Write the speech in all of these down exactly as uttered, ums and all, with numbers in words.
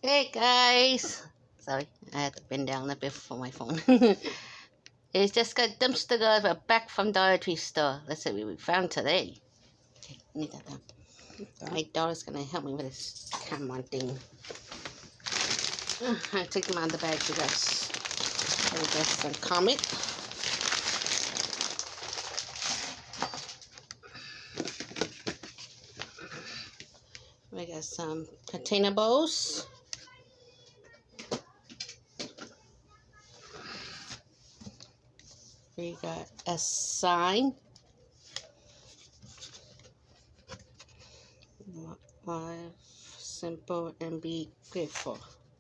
Hey guys, sorry, I had to bend down a bit for my phone. It's just got dumpster guys. We're back from Dollar Tree store. Let's see what we found today. Okay, need that down. My daughter's gonna help me with this camera thing. Uh, I took them out of the bag, you guys. There we got some comic. We got some container bowls. We got a sign. Live, simple, and be grateful.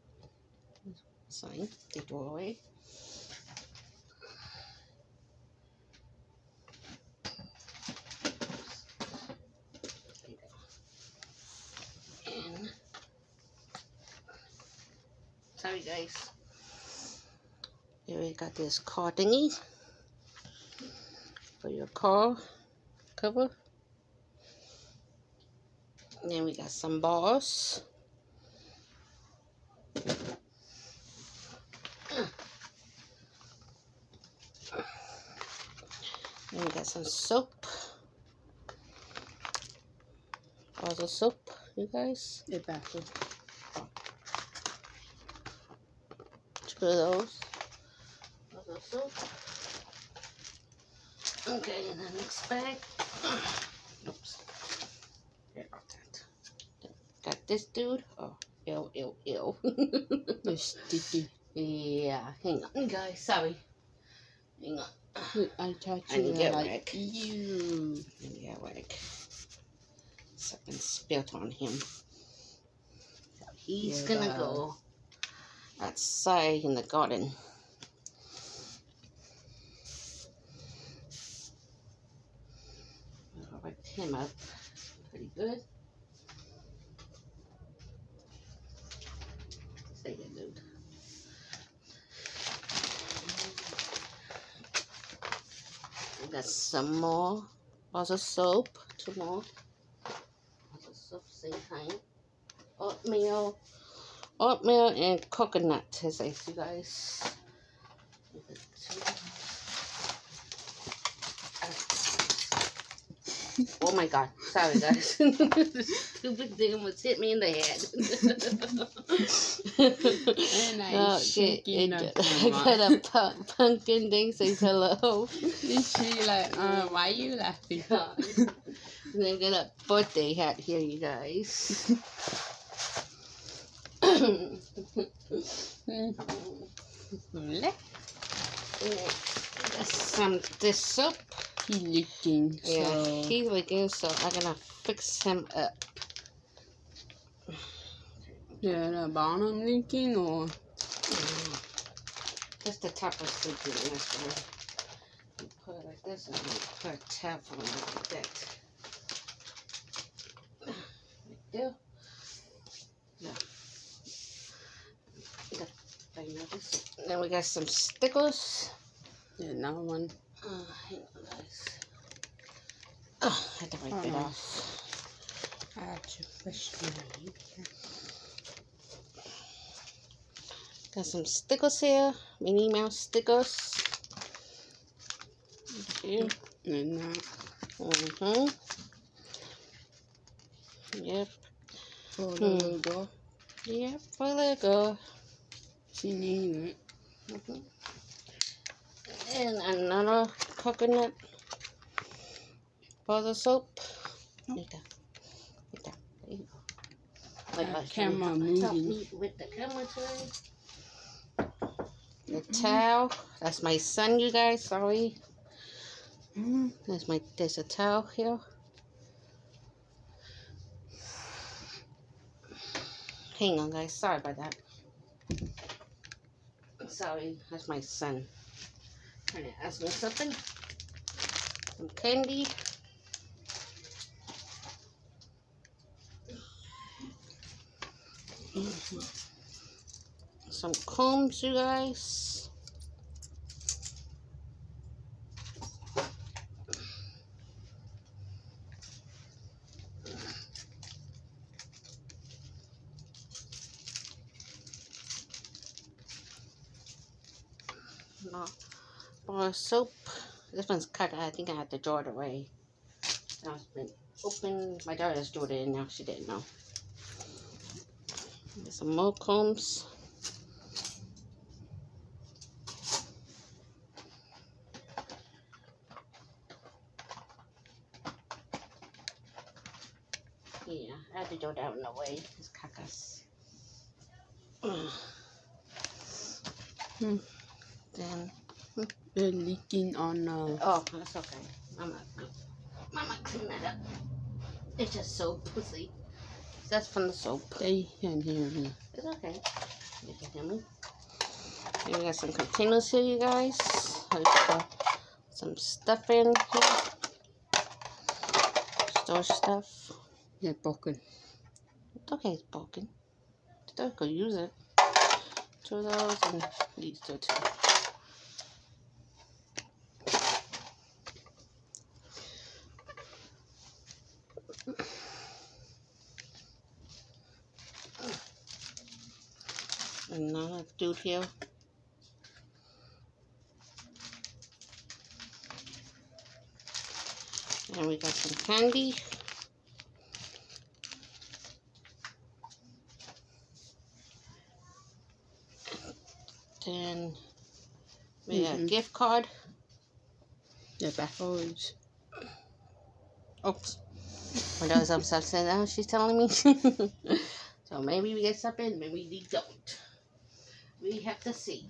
Sign. Take it away. And sorry guys. Here we got this car thingy for your car cover. And then we got some balls. And we got some soap. Balls of soap, you guys. They're backwards. Two of those. Balls of soap. Okay, and the next bag. Oops. Get off that. Got this dude. Oh, ew, ew, ew. They're sticky. Yeah, hang on, guys. Sorry. Hang on. Look, I touched I you. didn't get like, wrecked. you. I didn't get wrecked. Something spilled on him. So he's Yeah. gonna go outside in the garden. I'll wrap him up pretty good. Stay there, dude. We got some more balls of soap. Two more balls of soap, same kind. Oatmeal, oatmeal and coconut, as I see, guys. Oh my god, sorry guys. Stupid thing almost hit me in the head. And I Oh, shaking okay, the I got a pu pumpkin thing, says hello. Is she like, uh, why are you laughing? And I got a birthday hat here, you guys. Got some this soap. He licking. So. Yeah, he's licking, so I'm gonna fix him up. Yeah, the bottom licking or? Just the top of sleeping. That's right. You put it like this, and you put a tap on it like that. Right there. Yeah. Then we got some stickers. Yeah, another one. Uh, hang on, guys. Oh, I had to wipe Oh, it no. off. I have to push my Got some stickers here. Minnie Mouse stickers. Here. And that. Mm-hmm. Yep. For the Hmm. logo. Yep, for Lego. She needs it. Mm-hmm. And another coconut bar of soap. Nope. Like that. Like that. There you go. Wait, Uh, wait, camera help moving. me with the camera today. The towel. That's my son, you guys. Sorry. Mm. There's my. There's a towel here. Hang on, guys. Sorry about that. Sorry, that's my son. Trying to ask me something. Some candy. Mm-hmm. Some combs, you guys. uh, bar of soap. This one's cut. I think I have to draw it away. Now it's been open. My daughter just drew it in now. She didn't know. There's some more combs. Yeah, I had to throw that one away. It's cacas. Hmm. Then, They're leaking on. Uh, oh, that's okay. Mama, Mama, clean that up. It's just soap, see? That's from the soap. they can hear me. It's okay. You can hear me. And we got some containers here, you guys. I put some stuff in here. Store stuff. They're broken. It's okay, it's broken. Still could use it. Two of those and these two too. Another dude here. And we got some candy. Then we got Mm-hmm. a gift card. They're backwards. Oops. My daughter's upset now, she's telling me. So maybe we get something, maybe we don't. We have to see.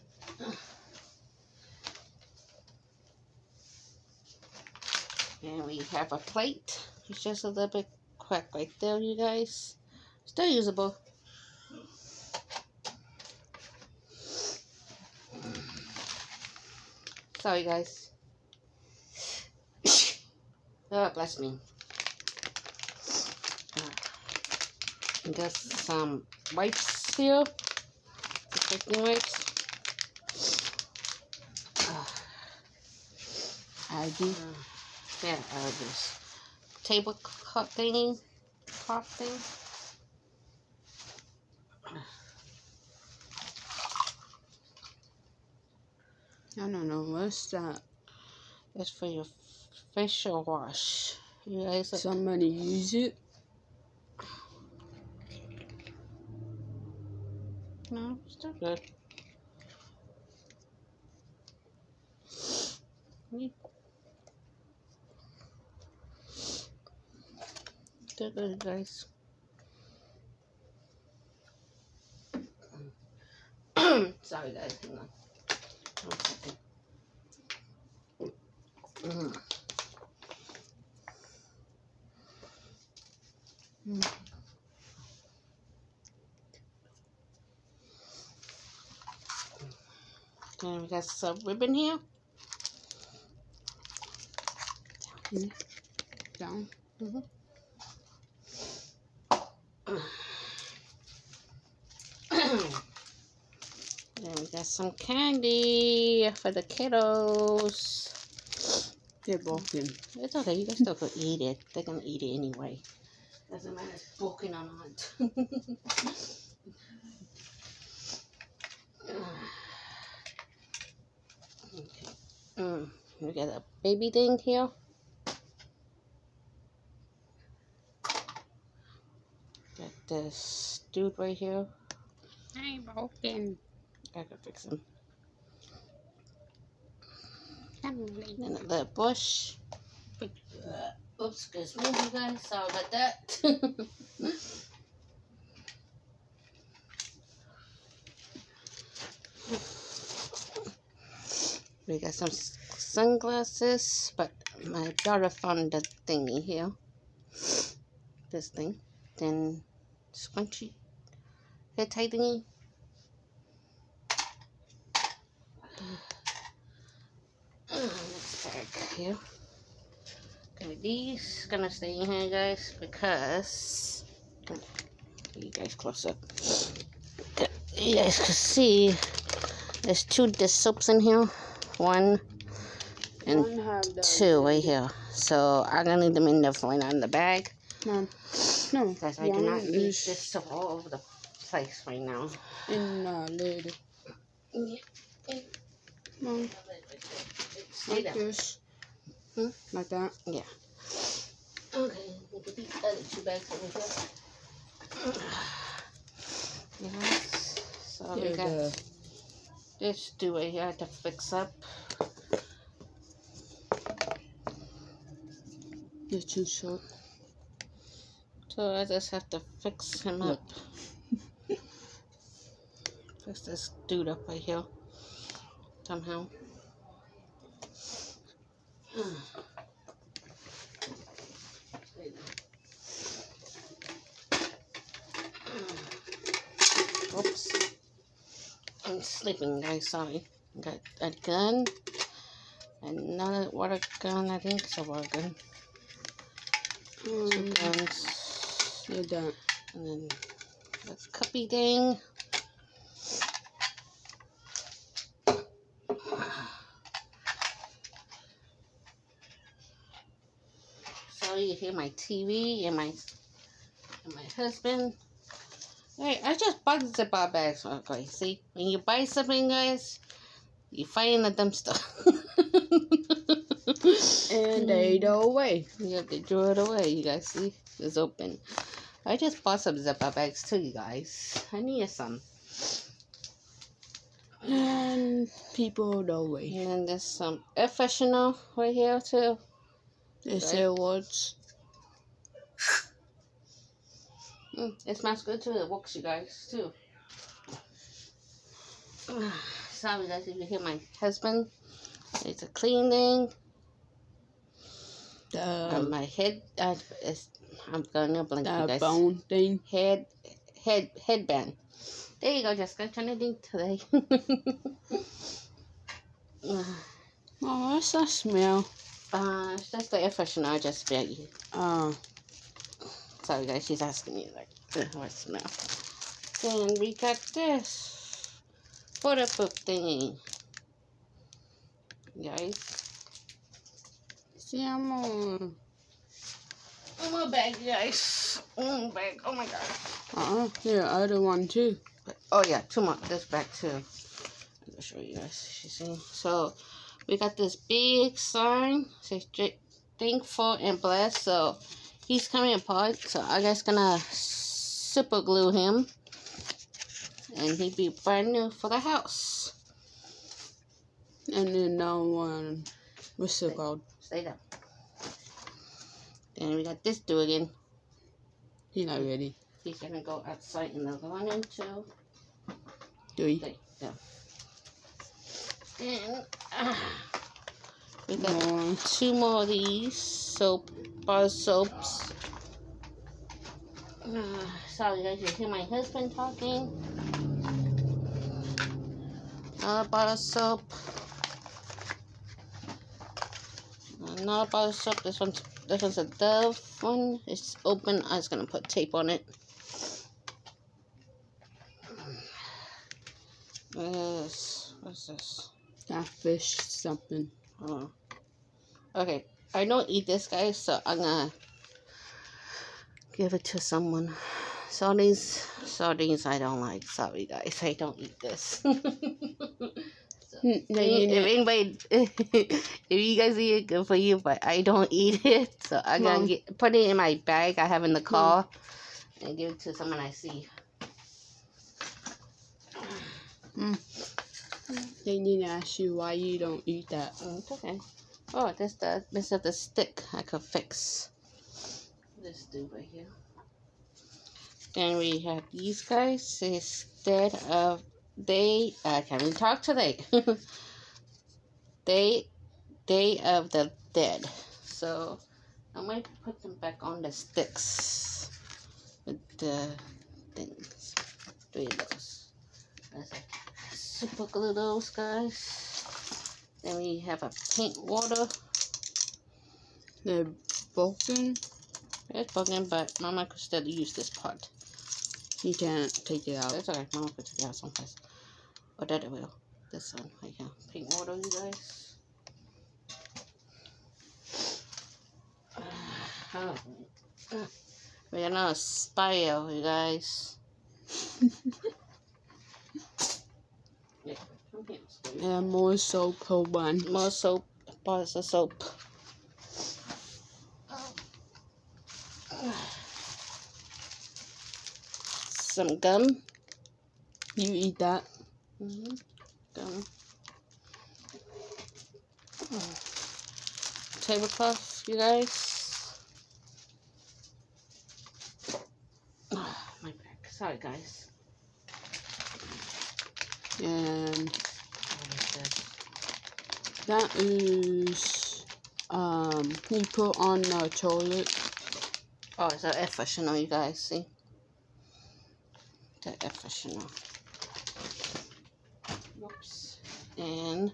And we have a plate. It's just a little bit cracked right there, you guys. Still usable. Sorry, guys. Oh, bless me. Uh, got some wipes here. Disinfecting wipes. Uh, I do. uh, yeah, uh, this table cup thingy. Cup thing. I don't know. What's that? That's for your facial wash. You guys look. Somebody use it? No, still good. Yeah. Still good, guys. Sorry, guys. Hang on. One second. Mm. Mm. And we got some ribbon here. Mm. Down. Mm-hmm. Then we got some candy for the kiddos. They're broken. It's okay, you guys still could eat it. They're gonna eat it anyway. Doesn't matter if it's broken or not. Okay. Mm. We got a baby thing here. Got this dude right here. I'm broken. I can fix him. I'm And a little bush. Oops, excuse me, you guys. Sorry about that. We got some sunglasses, but my daughter found the thingy here. This thing. Then scrunchy hair tie thingy. Next bag here. Okay, these gonna stay in here, guys, because you guys close up. You guys can see there's two dish soaps in here. One and One have the two right here. So I'm gonna leave them in there for right now in the bag. Mom. No. Because I do one not need is this soap all over the place right now. in uh, lid. Yeah. No, Stay like down. this. Hmm? Like that. Yeah. Okay, look at these other two bags over here. Yes. So we They're got the, this do right here to fix up. they're too short. So I just have to fix him Look. up. Fix this dude up right here. Somehow. Oops. I'm sleeping, guys. Sorry. Got a gun. Another water gun. I think it's a water gun. Two Um, guns. they're that. And then this cuppy thing. Sorry you hear my T V and my and my husband. Hey, I just bought the Ziploc bags. Okay, see, when you buy something, guys, you find the dumpster. And they go away. Yeah, they threw it away. You guys see, it's open. I just bought some Ziploc bags too, you guys. I need some. And people go away. And then there's some air freshener right here too. They Right. say words. Mm, it smells good too. It works, you guys, too. Sorry, guys, if you hear my husband. It's a cleaning. The, Um, my head, uh, is, I'm gonna blink you the guys. bone thing. Head, head, headband. There you go, Jessica. Trying to think today. Oh, what's that smell? uh, it's just the air freshener I just spilled you. Oh, Sorry, guys. She's asking me like, uh, what smell? Then we got this photo-book thingy, guys. siamo. One more bag, guys. One more bag. Oh my god. Uh-uh. The other one too. Oh yeah, two more. This bag too. I'll show you guys. You see? So we got this big sign. Says thankful and blessed. So he's coming apart. So I guess gonna super glue him, and he'd be brand new for the house. And then no one. What's it called? Stay down. Then we got this dude again. He's not ready. He's gonna go outside in the morning too. Do we? Okay, yeah. And uh, we got More. two more of these soap bar soaps. Uh, sorry guys, you hear my husband talking. Another bar of soap. Another bar of soap. This one's this one's a Dove one. It's open. I was gonna put tape on it. Yes. What's this? That fish something. Oh. Okay. I don't eat this, guys, so I'm gonna give it to someone. Sardines, sardines I don't like. Sorry, guys, I don't eat this. So, Hmm, if, they need if it. anybody, if you guys eat it, good for you, but I don't eat it. So I'm Mom. gonna get, put it in my bag I have in the car and give it to someone I see. Mm. They need to ask you why you don't eat that. Mm, it's okay. Oh, this the this is the stick I could fix. This dude right here. Then we have these guys instead of they. I can't even talk today. they, Day of the Dead. So I might put them back on the sticks with the things. Three of those. That's it. Super glue those guys. Then we have a paint water. They're broken. It's broken, but Mama could still use this part. You can't take it out. That's alright, Mama could take it out someplace. Or that it will. This one right here. Paint water, you guys. Oh. We're gonna spiral, you guys. Yeah, come here, And more soap, hold on. More soap, bars of soap. Some gum. You eat that? Mm-hmm. Gum. Oh. Tablecloth, you guys. Oh, my back. Sorry, guys. And What is this? that is um you put on the toilet. Oh, it's an air freshener, you guys. See? The air freshener. Whoops. And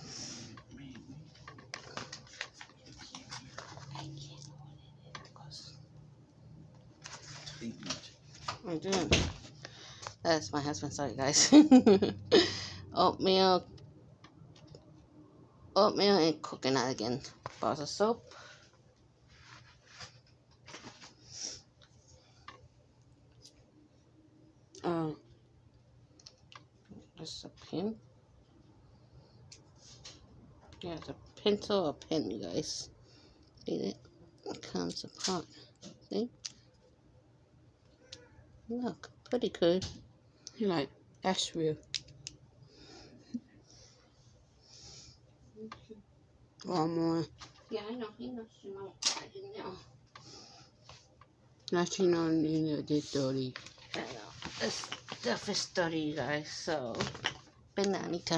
I do. That's my husband. Sorry, guys. Oatmeal. Oatmeal and coconut again. Bars of soap. Uh, There's a pin. Yeah, it's a pencil or pen, you guys. See it? It comes apart. See? Look, pretty good. you're like, that's real. One more. Yeah, I know. He knows. You know. I didn't know. That's you know, you know, this dirty. I know. This stuff is dirty, you guys. So, bananita.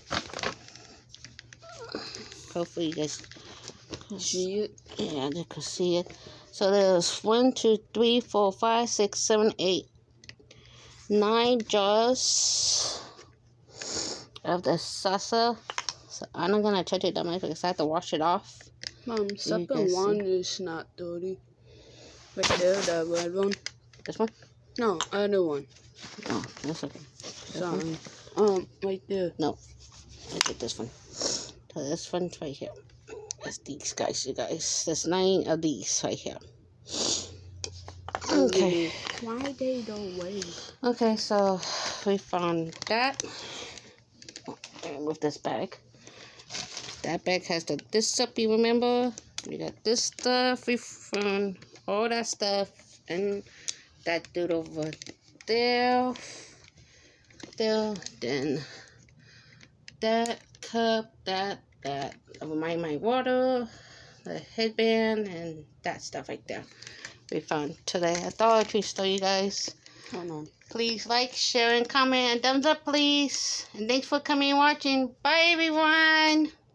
Hopefully, you guys can See it? Yeah, they could see it. So there's one, two, three, four, five, six, seven, eight, nine jars of the salsa. So I'm not gonna touch it that much because I have to wash it off. Mom, You second can one see. is not dirty. Right there, the red one. This one? No, other one. Oh, that's okay. This one? Sorry. Um, right there. No, I did this one. So this one's right here. That's these guys, you guys. There's nine of these right here. Okay. Why they don't weigh? Okay, so we found that. And with this bag. That bag has the this stuff, you remember? We got this stuff. We found all that stuff. And that dude over there. There. Then that cup, that, that. My, my water, the headband, and that stuff right there. We found today at Dollar Tree store, you guys. Hold on. Please like, share, and comment, and thumbs up, please. And thanks for coming and watching. Bye, everyone.